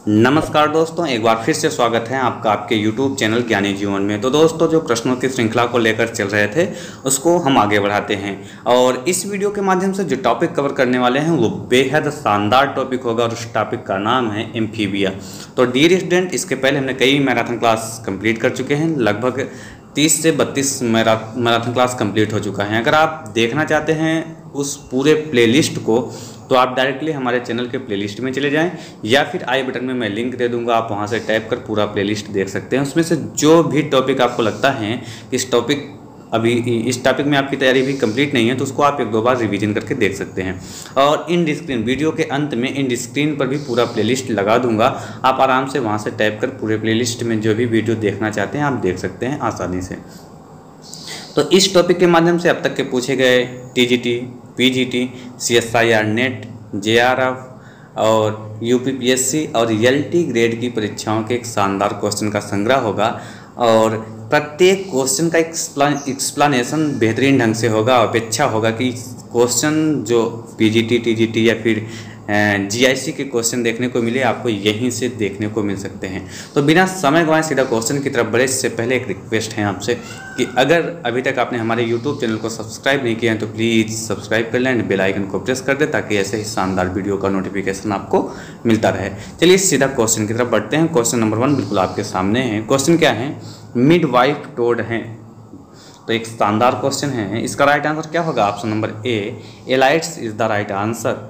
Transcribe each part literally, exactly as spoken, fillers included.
नमस्कार दोस्तों, एक बार फिर से स्वागत है आपका आपके YouTube चैनल ज्ञानी जीवन में। तो दोस्तों, जो प्रश्नों की श्रृंखला को लेकर चल रहे थे उसको हम आगे बढ़ाते हैं और इस वीडियो के माध्यम से जो टॉपिक कवर करने वाले हैं वो बेहद शानदार टॉपिक होगा और उस टॉपिक का नाम है एम्फीबिया। तो डियर स्टूडेंट, इसके पहले हमने कई मैराथन क्लास कंप्लीट कर चुके हैं, लगभग तीस से बत्तीस मैराथन क्लास कंप्लीट हो चुका है। अगर आप देखना चाहते हैं उस पूरे प्लेलिस्ट को तो आप डायरेक्टली हमारे चैनल के प्लेलिस्ट में चले जाएं या फिर आई बटन में मैं लिंक दे दूंगा, आप वहां से टैप कर पूरा प्लेलिस्ट देख सकते हैं। उसमें से जो भी टॉपिक आपको लगता है कि इस टॉपिक अभी इस टॉपिक में आपकी तैयारी भी कंप्लीट नहीं है तो उसको आप एक दो बार रिवीजन करके देख सकते हैं। और इन स्क्रीन वीडियो के अंत में इन स्क्रीन पर भी पूरा प्लेलिस्ट लगा दूंगा, आप आराम से वहाँ से टैप कर पूरे प्लेलिस्ट में जो भी वीडियो देखना चाहते हैं आप देख सकते हैं आसानी से। तो इस टॉपिक के माध्यम से अब तक के पूछे गए TGT, PGT, CSIR NET, JRF और यूपीपीएससी और एलटी ग्रेड की परीक्षाओं के एक शानदार क्वेश्चन का संग्रह होगा और प्रत्येक क्वेश्चन का एक्सप्लेनेशन बेहतरीन ढंग से होगा। अपेक्षा होगा कि क्वेश्चन जो पीजीटी, टीजीटी या फिर जीआईसी के क्वेश्चन देखने को मिले आपको यहीं से देखने को मिल सकते हैं। तो बिना समय गंवाए सीधा क्वेश्चन की तरफ बढ़े इससे पहले एक रिक्वेस्ट है आपसे कि अगर अभी तक आपने हमारे यूट्यूब चैनल को सब्सक्राइब नहीं किया है तो प्लीज़ सब्सक्राइब कर लें एंड बेल आइकन को प्रेस कर दें ताकि ऐसे ही शानदार वीडियो का नोटिफिकेशन आपको मिलता रहे। चलिए सीधा क्वेश्चन की तरफ बढ़ते हैं। क्वेश्चन नंबर वन बिल्कुल आपके सामने है। क्वेश्चन क्या है? मिडवाइफ टोड हैं। तो एक शानदार क्वेश्चन है। इसका राइट आंसर क्या होगा? Option number A, Alytes is the right answer.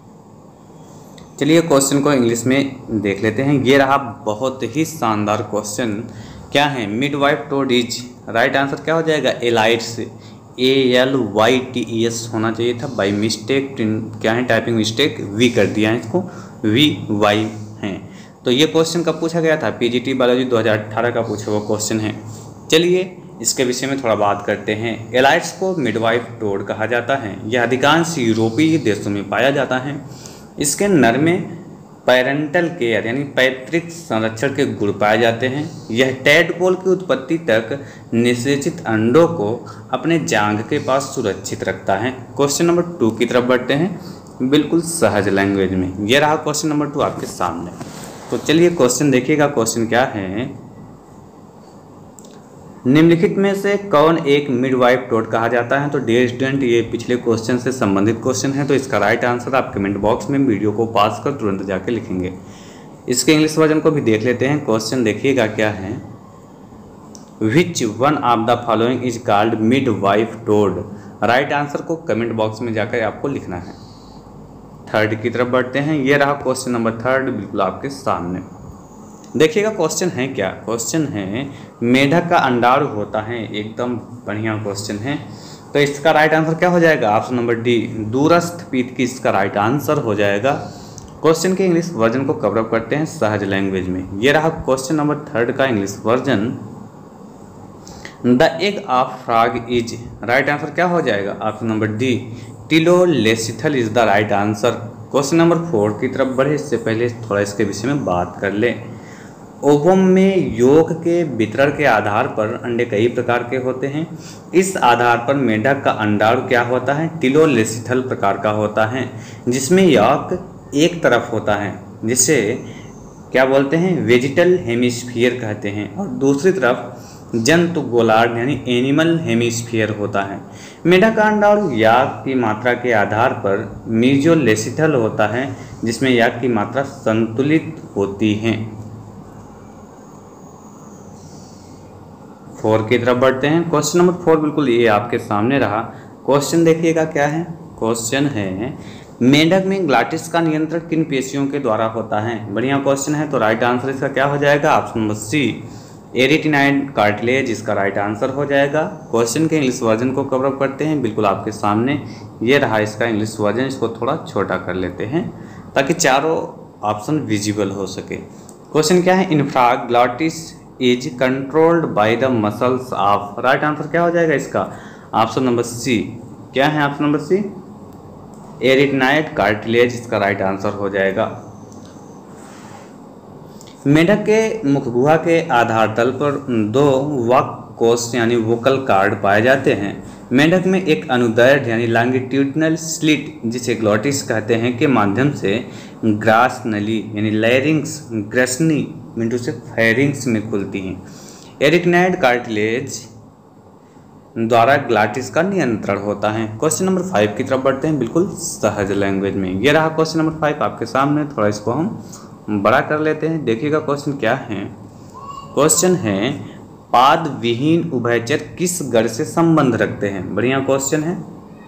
चलिए क्वेश्चन को इंग्लिश में देख लेते हैं। ये रहा बहुत ही शानदार क्वेश्चन। क्या है? Midwife toad is, right answer क्या हो जाएगा? Alytes, A L Y T E S होना चाहिए था, बाई मिस्टेक क्या है टाइपिंग मिस्टेक वी कर दिया है, इसको वी वाई हैं। तो ये क्वेश्चन कब पूछा गया था? पीजीटी बायोलॉजी दो हज़ार अठारह का पूछा हुआ क्वेश्चन है। चलिए इसके विषय में थोड़ा बात करते हैं। एलाइट्स को मिडवाइफ टोड कहा जाता है। यह अधिकांश यूरोपीय देशों में पाया जाता है। इसके नर में पेरेंटल केयर यानी पैतृक संरक्षण के गुण पाए जाते हैं। यह टैडपोल की उत्पत्ति तक निषेचित अंडों को अपने जांघ के पास सुरक्षित रखता है। क्वेश्चन नंबर टू की तरफ बढ़ते हैं बिल्कुल सहज लैंग्वेज में। यह रहा क्वेश्चन नंबर टू आपके सामने। तो चलिए क्वेश्चन देखिएगा। क्वेश्चन क्या है? निम्नलिखित में से कौन एक मिडवाइफ टोड कहा जाता है? तो डियर स्टूडेंट, ये पिछले क्वेश्चन से संबंधित क्वेश्चन है तो इसका राइट आंसर आप कमेंट बॉक्स में वीडियो को पास कर तुरंत जाके लिखेंगे। इसके इंग्लिश वर्जन को भी देख लेते हैं। क्वेश्चन देखिएगा क्या है? Which one of the following is called midwife toad. Right answer को कमेंट बॉक्स में जाकर आपको लिखना है। थर्ड की तरफ बढ़ते हैं। ये रहा क्वेश्चन नंबर थर्ड बिल्कुल आपके सामने। देखिएगा क्वेश्चन है क्या? क्वेश्चन है मेढक का अंडाणु होता है। एकदम बढ़िया क्वेश्चन है। तो इसका राइट आंसर क्या हो जाएगा? ऑप्शन नंबर डी, दूरस्थ पीठ की इसका राइट आंसर हो जाएगा। क्वेश्चन के इंग्लिश वर्जन को कवर अप करते हैं सहज लैंग्वेज में। ये रहा क्वेश्चन नंबर थर्ड का English version. The egg of frog is, right answer क्या हो जाएगा? Option number D, telolecithal is the right answer. Question number four की तरफ बढ़े इससे पहले थोड़ा इसके विषय में बात कर लें। ओवम में योग के वितरण के आधार पर अंडे कई प्रकार के होते हैं। इस आधार पर मेढक का अंडाणु क्या होता है? टिलोलेसिथल प्रकार का होता है जिसमें यॉक एक तरफ होता है, जिसे क्या बोलते हैं? वेजिटल हेमिस्फीयर कहते हैं, और दूसरी तरफ जंतु गोलार्ध यानी एनिमल हेमिस्फीयर होता है। मेढक का अंडाणु याक की मात्रा के आधार पर मीजोलेसिथल होता है जिसमें याक की मात्रा संतुलित होती है। फोर की तरफ बढ़ते हैं। क्वेश्चन नंबर फोर बिल्कुल ये आपके सामने रहा। क्वेश्चन देखिएगा क्या है? क्वेश्चन है मेढक में ग्लाटिस का नियंत्रण किन पेशियों के द्वारा होता है? बढ़िया क्वेश्चन है। तो राइट आंसर इसका क्या हो जाएगा? Option number C, arytenoid cartilage इसका राइट आंसर हो जाएगा। क्वेश्चन के इंग्लिश वर्जन को कवर अप करते हैं बिल्कुल आपके सामने। ये रहा इसका इंग्लिश वर्जन। इसको थोड़ा छोटा कर लेते हैं ताकि चारों ऑप्शन विजिबल हो सके। क्वेश्चन क्या है? Infraglottis is controlled by the muscles of, right answer क्या हो जाएगा इसका? ऑप्शन नंबर सी, क्या है option number C? Arytenoid cartilage इसका राइट आंसर हो जाएगा। मेढक के मुख गुहा के आधार तल पर दो वाक कोष यानी वोकल कार्ड पाए जाते हैं। मेंढक में एक अनुदैर्ध्य यानी लॉन्गिट्यूडिनल स्लिट जिसे ग्लॉटिस कहते हैं के माध्यम से ग्रास नली यानी लैरिंग्स ग्रसनी मिंटू से फेरिंग्स में खुलती हैं। एरिकनाइड कार्टिलेज द्वारा ग्लॉटिस का नियंत्रण होता है। क्वेश्चन नंबर फाइव की तरफ बढ़ते हैं बिल्कुल सहज लैंग्वेज में। ये रहा क्वेश्चन नंबर फाइव आपके सामने, थोड़ा इसको हम बड़ा कर लेते हैं। देखिएगा क्वेश्चन क्या है। क्वेश्चन है पाद विहीन उभयचर किस गण से संबंध रखते हैं। बढ़िया क्वेश्चन है।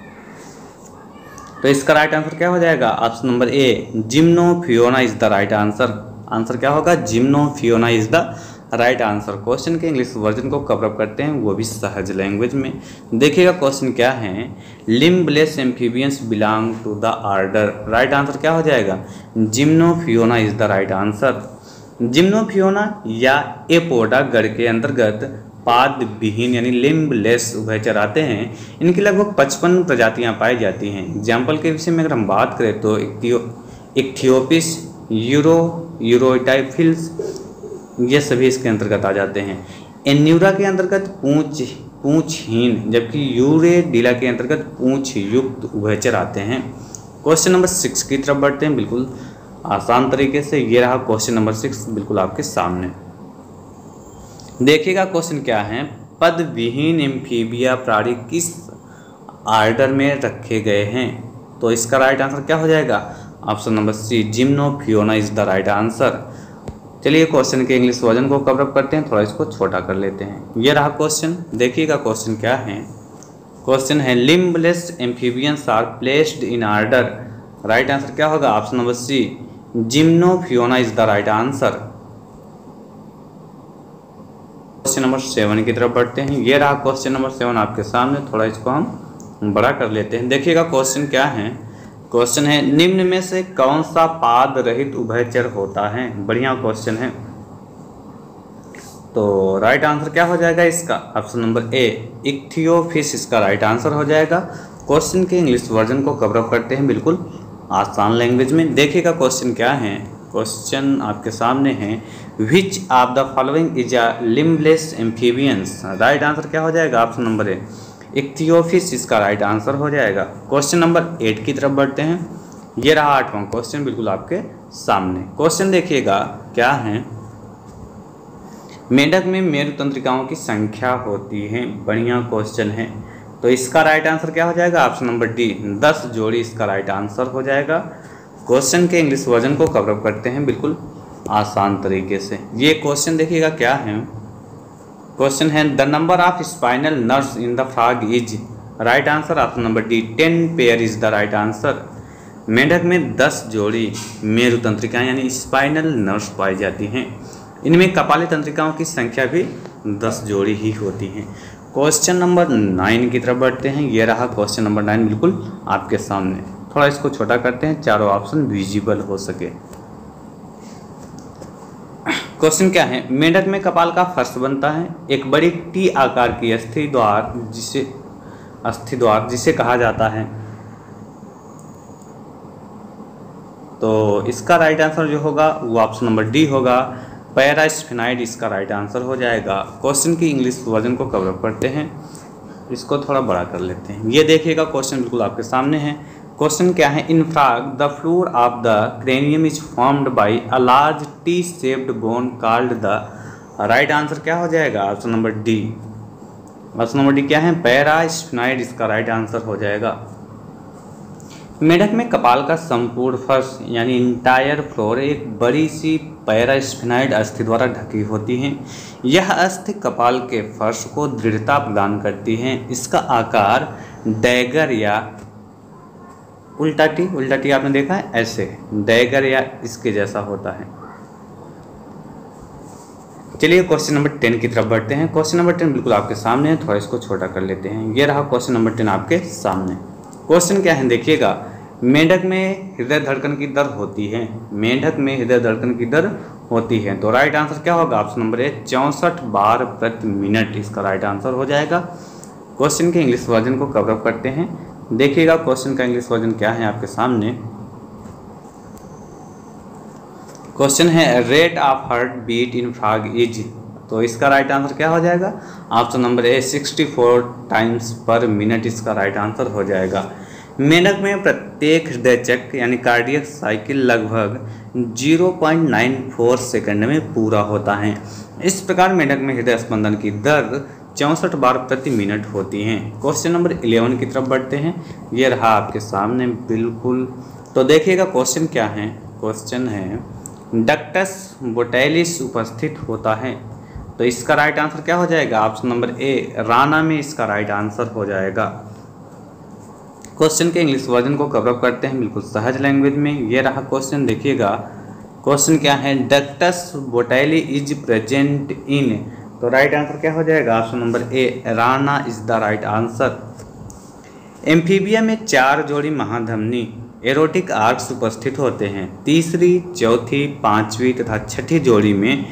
तो इसका राइट आंसर क्या हो जाएगा? Option number A gymnophiona is the right answer. Answer क्या होगा? Gymnophiona is the right answer. Question के इंग्लिश वर्जन को कवर अप करते हैं, वो भी सहज लैंग्वेज में। देखिएगा क्वेश्चन क्या है। Limbless amphibians belong to the order. Right answer क्या हो जाएगा? Gymnophiona is the right answer. Gymnophiona या एपोडा गण के अंतर्गत पाद विहीन यानी लिम्बलेस उभयचर आते हैं। इनकी लगभग पचपन प्रजातियां पाई जाती हैं। एग्जाम्पल के विषय में अगर हम बात करें तो इक्थियोपिस, यूरो यूरोटाइफिल्स, ये सभी इसके अंतर्गत आ जाते हैं। एन्यूरा के अंतर्गत पूंछ पूंछहीन, जबकि यूरेडिला के अंतर्गत पूंछ युक्त उभयचर आते हैं। क्वेश्चन नंबर सिक्स की तरफ बढ़ते हैं बिल्कुल आसान तरीके से। ये रहा क्वेश्चन नंबर सिक्स बिल्कुल आपके सामने। देखिएगा क्वेश्चन क्या है। पद विहीन एम्फीबिया प्राणी किस ऑर्डर में रखे गए हैं। तो इसका राइट आंसर क्या हो जाएगा? Option number C gymnophiona is the right answer. चलिए क्वेश्चन के इंग्लिश वर्जन को कवर अप करते हैं, थोड़ा इसको छोटा कर लेते हैं। ये रहा क्वेश्चन। देखिएगा क्वेश्चन क्या है। क्वेश्चन है limbless amphibians are placed in order. Right answer क्या होगा? Option number C gymnophiona is the right answer. Question number seven की तरफ बढ़ते हैं। ये रहा क्वेश्चन नंबर सेवन आपके सामने, थोड़ा इसको हम बड़ा कर लेते हैं। देखिएगा क्वेश्चन क्या है। क्वेश्चन है निम्न में से कौन सा पाद रहित उभयचर होता है। बढ़िया क्वेश्चन है। तो राइट आंसर क्या हो जाएगा इसका? ऑप्शन नंबर ए इक्थियोफिस इसका राइट आंसर हो जाएगा। क्वेश्चन के इंग्लिश वर्जन को कवर अप करते हैं बिल्कुल आसान लैंग्वेज में। देखिएगा क्वेश्चन क्या है। क्वेश्चन आपके सामने है which of the following is a limbless amphibians. Right answer क्या हो जाएगा? ऑप्शन नंबर ए इक्थियोफिस इसका राइट आंसर हो जाएगा। क्वेश्चन नंबर एट की तरफ बढ़ते हैं। ये रहा आठवां क्वेश्चन बिल्कुल आपके सामने। क्वेश्चन देखिएगा क्या है। मेंढक में मेरु तंत्रिकाओं की संख्या होती है। बढ़िया क्वेश्चन है। तो इसका राइट आंसर क्या हो जाएगा? ऑप्शन नंबर डी दस जोड़ी इसका राइट आंसर हो जाएगा। क्वेश्चन के इंग्लिश वर्जन को कवर अप करते हैं बिल्कुल आसान तरीके से। ये क्वेश्चन देखिएगा क्या है। क्वेश्चन है the number of spinal nerves in the frog is. Right answer option number D ten pair is the right answer. मेंढक में दस जोड़ी मेरु तंत्रिकाएं यानी स्पाइनल नर्व्स पाई जाती हैं। इनमें कपाली तंत्रिकाओं की संख्या भी दस जोड़ी ही होती हैं। क्वेश्चन नंबर नाइन की तरफ बढ़ते हैं। ये रहा क्वेश्चन नंबर नाइन बिल्कुल आपके सामने। थोड़ा इसको छोटा करते हैं, चारों ऑप्शन विजिबल हो सके। क्वेश्चन क्या है। मेंढक में कपाल का फर्श बनता है। एक बड़ी टी आकार की अस्थि द्वार जिसे अस्थि द्वार जिसे कहा जाता है। तो इसका राइट आंसर जो होगा वो ऑप्शन नंबर डी होगा पैरास्फेनाइड इसका राइट आंसर हो जाएगा। क्वेश्चन की इंग्लिश वर्जन को कवर अप करते हैं, इसको थोड़ा बड़ा कर लेते हैं। ये देखिएगा क्वेश्चन बिल्कुल आपके सामने है। क्वेश्चन क्या है। In frog the floor of the cranium is formed by a large T shaped bone called the. Right answer क्या हो जाएगा? Option number D. Option number D क्या है? पैरास्फेनाइड इसका राइट आंसर हो जाएगा। मेंढक में कपाल का संपूर्ण फर्श यानी इंटायर फ्लोर एक बड़ी सी पैरास्फेनाइड अस्थि द्वारा ढकी होती है। यह अस्थि कपाल के फर्श को दृढ़ता प्रदान करती है। इसका आकार डैगर या उल्टा टी उल्टा टी आपने देखा है, ऐसे डैगर या इसके जैसा होता है। चलिए क्वेश्चन नंबर टेन की तरफ बढ़ते हैं। क्वेश्चन नंबर टेन बिल्कुल आपके सामने है, थोड़ा इसको छोटा कर लेते हैं। ये रहा क्वेश्चन नंबर टेन आपके सामने। क्वेश्चन क्या है देखिएगा। मेंढक में हृदय धड़कन की दर होती है। मेंढक में हृदय धड़कन की दर होती है। तो राइट आंसर क्या होगा? ऑप्शन नंबर ए चौंसठ बार प्रति मिनट इसका राइट आंसर हो जाएगा। क्वेश्चन के इंग्लिश वर्जन को कवर अप करते हैं। देखिएगा क्वेश्चन का इंग्लिश वर्जन क्या है आपके सामने। क्वेश्चन है rate of heart beat in frog is. तो इसका राइट आंसर क्या हो जाएगा? Option number A sixty four times per minute इसका राइट आंसर हो जाएगा। मेंढक में प्रत्येक हृदय चक्र यानी कार्डियक साइकिल लगभग zero point nine four second में पूरा होता है। इस प्रकार मेंढक में हृदय स्पंदन की दर चौंसठ बार प्रति मिनट होती है। क्वेश्चन नंबर इलेवन की तरफ बढ़ते हैं। ये रहा आपके सामने बिल्कुल। तो देखिएगा क्वेश्चन क्या है। क्वेश्चन है डक्टस बोटैलिस उपस्थित होता है। तो इसका राइट आंसर क्या हो जाएगा? ऑप्शन नंबर ए राना में इसका राइट आंसर हो जाएगा। क्वेश्चन के इंग्लिश वर्जन को कवर अप करते हैं बिल्कुल सहज लैंग्वेज में। ये रहा क्वेश्चन, देखिएगा क्वेश्चन क्या है। Ductus botalli is present in, तो राइट आंसर क्या हो जाएगा? Option number A rana is the right answer. Amphibia में चार जोड़ी महाधमनी एरोटिक आर्क्स उपस्थित होते हैं। तीसरी, चौथी, पांचवी तथा छठी जोड़ी में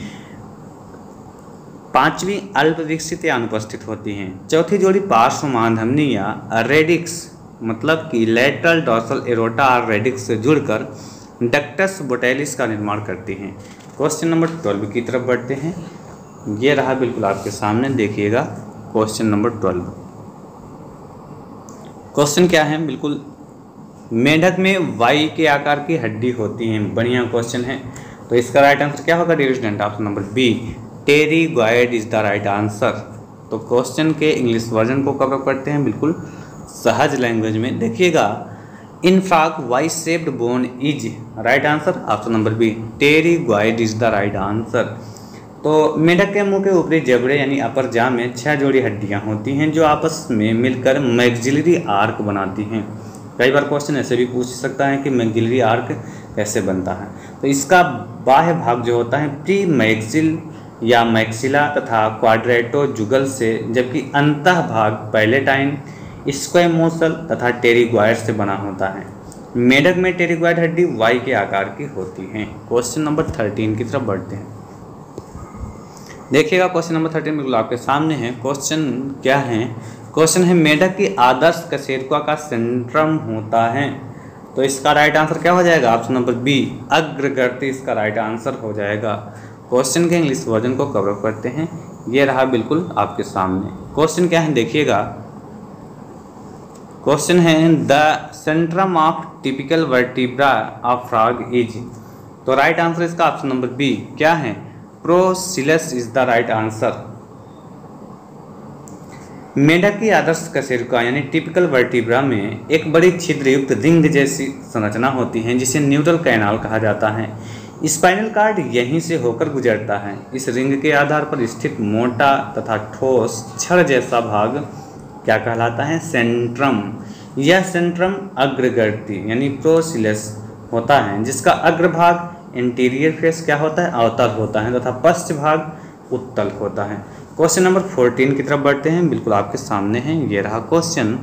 पांचवी अल्प विकसित या अनुपस्थित होती हैं। चौथी जोड़ी पार्श्व महाधमनी या रेडिक्स मतलब कि लेटरल डॉर्सल एरोटा और रेडिक्स से जुड़कर डक्टस बोटैलिस का निर्माण करती हैं। क्वेश्चन नंबर ट्वेल्व की तरफ बढ़ते हैं। ये रहा बिल्कुल आपके सामने, देखिएगा क्वेश्चन नंबर ट्वेल्व। क्वेश्चन क्या है? बिल्कुल मेंढक में वाई के आकार की हड्डी होती है। बढ़िया क्वेश्चन है। तो इसका राइट आंसर क्या होगा dear student? Option number B pterygoid is the right answer. तो क्वेश्चन के इंग्लिश वर्जन को कवर करते हैं बिल्कुल सहज लैंग्वेज में। देखिएगा in frog Y shaped bone is right answer. Option number B pterygoid is the right answer. तो मेंढक के मुंह के ऊपरी जबड़े यानी अपर जा में छह जोड़ी हड्डियां होती हैं जो आपस में मिलकर मैक्सिलरी आर्क बनाती हैं। कई बार क्वेश्चन ऐसे भी पूछ सकता है कि मैक्सिलरी आर्क कैसे बनता है। तो इसका बाह्य भाग जो होता है प्री मैक्सिल या मैक्सिला तथा क्वाड्रेटो जुगल से, जबकि अंतः भाग पैलेटाइन, स्क्वैमोसल तथा टेरिगॉइड से बना होता है। मेंढक में टेरिगॉइड हड्डी वाई के आकार की होती हैं। क्वेश्चन नंबर थर्टीन की तरफ बढ़ते हैं। देखिएगा क्वेश्चन नंबर थर्टीन बिल्कुल आपके सामने है। क्वेश्चन क्या है? क्वेश्चन है मेंढक की आदर्श कशेरुका का सेंट्रम होता है। तो इसका राइट आंसर क्या हो जाएगा? ऑप्शन नंबर बी अग्रगर्ती इसका राइट आंसर हो जाएगा। क्वेश्चन के इंग्लिश वर्जन को कवर करते हैं। ये रहा बिल्कुल आपके सामने। क्वेश्चन क्या है? देखिएगा क्वेश्चन है the centrum of typical vertebra of frog is, तो राइट आंसर इसका ऑप्शन नंबर बी क्या है? Procoelous is the right answer. मेंढक की आदर्श कशेरुका यानी टिपिकल वर्टिब्रा में एक बड़ी छिद्र युक्त रिंग जैसी संरचना होती है जिसे न्यूट्रल कैनाल कहा जाता है। स्पाइनल कार्ड यहीं से होकर गुजरता है। इस रिंग के आधार पर स्थित मोटा तथा ठोस छड़ जैसा भाग क्या कहलाता है? सेंट्रम। यह सेंट्रम अग्रगर्ती यानी प्रोसिलस होता है जिसका अग्रभाग इंटीरियर फेस क्या होता है? अवतल होता है तथा पश्च भाग उत्तल होता है। क्वेश्चन नंबर फोर्टीन की तरफ बढ़ते हैं। बिल्कुल आपके सामने है। ये रहा क्वेश्चन,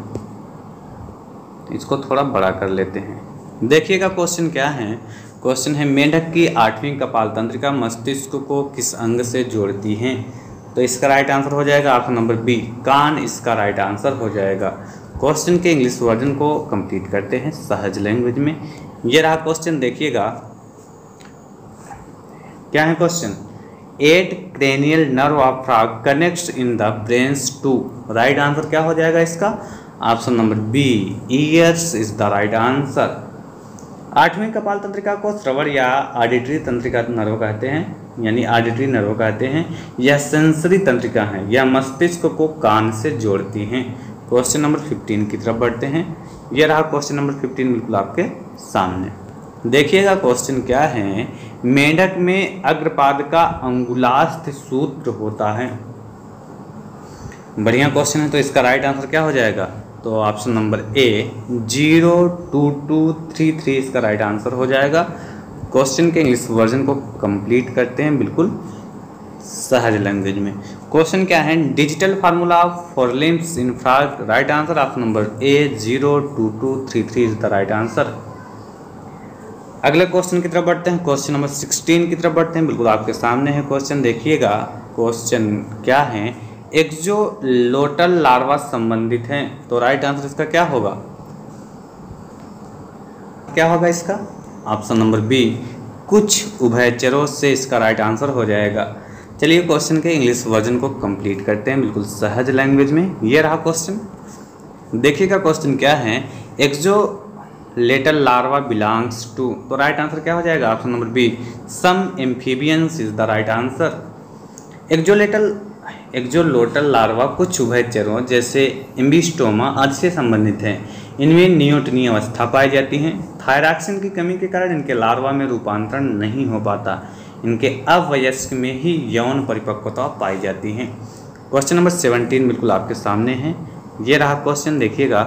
इसको थोड़ा बड़ा कर लेते हैं। देखिएगा क्वेश्चन क्या है। क्वेश्चन है मेंढक की आठवीं कपाल तंत्रिका मस्तिष्क को किस अंग से जोड़ती हैं? तो इसका राइट आंसर हो जाएगा ऑप्शन नंबर बी कान इसका राइट आंसर हो जाएगा। क्वेश्चन के इंग्लिश वर्जन को कंप्लीट करते हैं सहज लैंग्वेज में। ये रहा क्वेश्चन, देखिएगा क्या है question. Eight cranial nerve of frog connects in the brains to, right answer क्या हो जाएगा इसका? Option number B ears is the right answer. आठवीं कपाल तंत्रिका को श्रवण या ऑडिटरी तंत्रिका नर्व कहते हैं यानी ऑडिटरी नर्व कहते हैं। यह सेंसरी तंत्रिका है। यह मस्तिष्क को कान से जोड़ती हैं। क्वेश्चन नंबर फिफ्टीन की तरफ बढ़ते हैं। यह रहा क्वेश्चन नंबर फिफ्टीन बिल्कुल आपके सामने। देखिएगा क्वेश्चन क्या है। मेंढक में अग्रपाद का अंगुलास्थ सूत्र होता है। बढ़िया क्वेश्चन है। तो इसका राइट आंसर क्या हो जाएगा? तो option number A zero two two three three इसका राइट आंसर हो जाएगा। क्वेश्चन के इंग्लिश वर्जन को कंप्लीट करते हैं बिल्कुल सहज लैंग्वेज में। क्वेश्चन क्या है? Digital formula for limbs in frog, right answer option number A zero two two three three is the right answer. अगले क्वेश्चन की तरफ बढ़ते हैं। क्वेश्चन नंबर सिक्सटीन की तरफ बढ़ते हैं। बिल्कुल आपके सामने है क्वेश्चन, देखिएगा क्वेश्चन क्या है। एक्सोलोटल लार्वा संबंधित हैं। तो राइट आंसर इसका क्या होगा? क्या होगा इसका? ऑप्शन नंबर बी कुछ उभयचरों से इसका राइट आंसर हो जाएगा। चलिए क्वेश्चन के इंग्लिश वर्जन को कंप्लीट करते हैं बिल्कुल सहज लैंग्वेज में। ये रहा क्वेश्चन, देखिएगा क्वेश्चन क्या है। Axolotl larva belongs to, तो राइट आंसर क्या हो जाएगा? Option number B, some amphibians is the right answer. Axolotl axolotl larva कुछ उभयचरों जैसे एम्बिस्टोमा आदि से संबंधित हैं। इनमें नियोटनी अवस्था पाई जाती है। थायरॉक्सिन की कमी के कारण इनके लार्वा में रूपांतरण नहीं हो पाता। इनके अवयस्क में ही यौन परिपक्वता पाई जाती है। क्वेश्चन नंबर सेवनटीन बिल्कुल आपके सामने है। ये रहा क्वेश्चन, देखिएगा।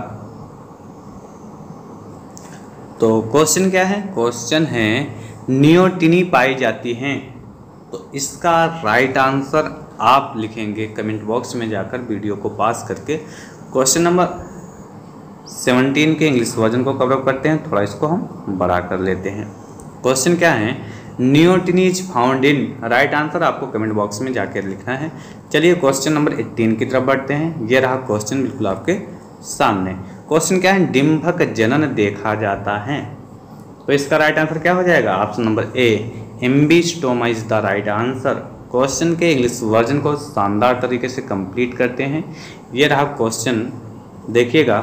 तो क्वेश्चन क्या है? क्वेश्चन है नियोटिनी पाई जाती हैं। तो इसका राइट आंसर आप लिखेंगे कमेंट बॉक्स में जाकर वीडियो को पास करके। क्वेश्चन नंबर सेवनटीन के इंग्लिश वर्जन को कवर अप करते हैं, थोड़ा इसको हम बड़ा कर लेते हैं। क्वेश्चन क्या है? Neoteny is found in, right answer आपको कमेंट बॉक्स में जाकर लिखना है। चलिए क्वेश्चन नंबर एटीन की तरफ बढ़ते हैं। ये रहा क्वेश्चन बिल्कुल आपके सामने। क्वेश्चन क्या है? डिंभक जनन देखा जाता है। तो इसका राइट आंसर क्या हो जाएगा? Option number A, ambystoma is the right answer. Question के इंग्लिश वर्जन को शानदार तरीके से कंप्लीट करते हैं। ये रहा क्वेश्चन, देखिएगा।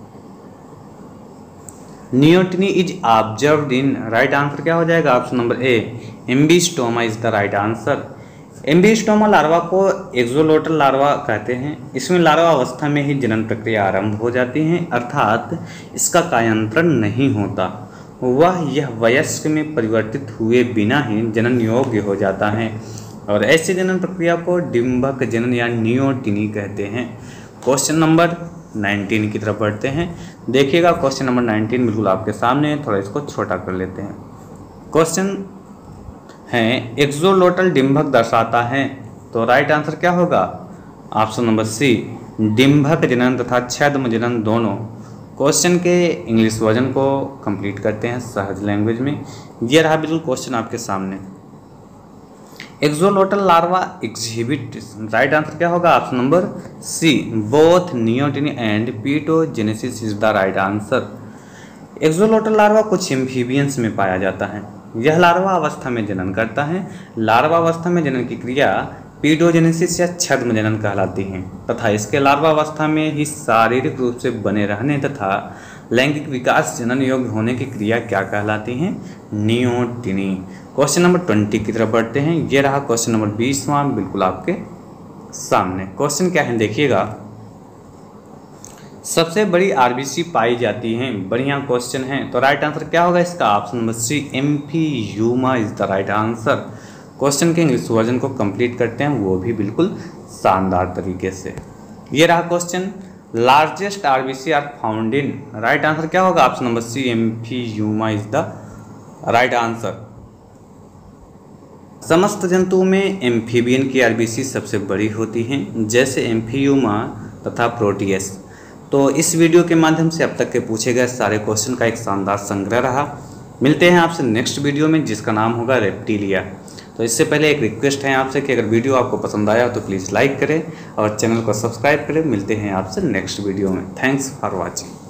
Neoteny is observed in, right answer क्या हो जाएगा? Option number A, ambystoma is the right answer. Ambystoma larva को एक्जोलोटल लार्वा कहते हैं। इसमें लार्वा अवस्था में ही जनन प्रक्रिया आरंभ हो जाती है, अर्थात इसका कायांतरण नहीं होता। वह यह वयस्क में परिवर्तित हुए बिना ही जनन योग्य हो जाता है और ऐसे जनन प्रक्रिया को डिंभक जनन या नियोटिनी कहते हैं। क्वेश्चन नंबर नाइनटीन की तरफ बढ़ते हैं। देखिएगा क्वेश्चन नंबर नाइनटीन बिल्कुल आपके सामने है, थोड़ा इसको छोटा कर लेते हैं। क्वेश्चन है एक्जोलोटल डिंभक दर्शाता है। तो राइट आंसर क्या होगा? ऑप्शन नंबर सी, डिंभक जनन तथा छद्म जनन दोनों। क्वेश्चन के इंग्लिश वर्जन को कंप्लीट करते हैं सहज लैंग्वेज में। यह रहा बिल्कुल क्वेश्चन आपके सामने। Axolotl larva exhibit, right answer क्या होगा? Option number C, both neoteny and paedogenesis is the right answer. Axolotl larva कुछ एम्फीबियंस में पाया जाता है। यह लार्वा अवस्था में जनन करता है। लार्वा अवस्था में जनन की क्रिया पीटोजेनेसिस या छद्म जनन कहलाती है तथा इसके लार्वा अवस्था में ही शारीरिक रूप से बने रहने तथा लैंगिक विकास जनन योग्य होने की क्रिया क्या कहलाती है? नियोटिनी। क्वेश्चन नंबर ट्वेंटी की तरफ बढ़ते हैं। ये रहा क्वेश्चन नंबर बीसवां बिल्कुल आपके सामने। क्वेश्चन क्या है? देखिएगा। सबसे बड़ी आरबीसी पाई जाती है, बढ़िया क्वेश्चन है। तो राइट आंसर क्या होगा इसका? Option number C, amphiuma is the right answer. Question के इंग्लिश वर्जन को कंप्लीट करते हैं, वो भी बिल्कुल शानदार तरीके से। ये रहा question, largest RBC are found in, right answer क्या होगा? Option number C, amphiuma is the right answer. समस्त जंतुओं में एम्फीबियन की आरबीसी सबसे बड़ी होती हैं, जैसे एम्फीयूमा तथा प्रोटियस। तो इस वीडियो के माध्यम से अब तक के पूछे गए सारे क्वेश्चन का एक शानदार संग्रह रहा। मिलते हैं आपसे नेक्स्ट वीडियो में, जिसका नाम होगा रेप्टिलिया। तो इससे पहले एक रिक्वेस्ट है आपसे कि अगर वीडियो आपको पसंद आया तो प्लीज़ लाइक करें और चैनल को सब्सक्राइब करें। मिलते हैं आपसे नेक्स्ट वीडियो में। Thanks for watching.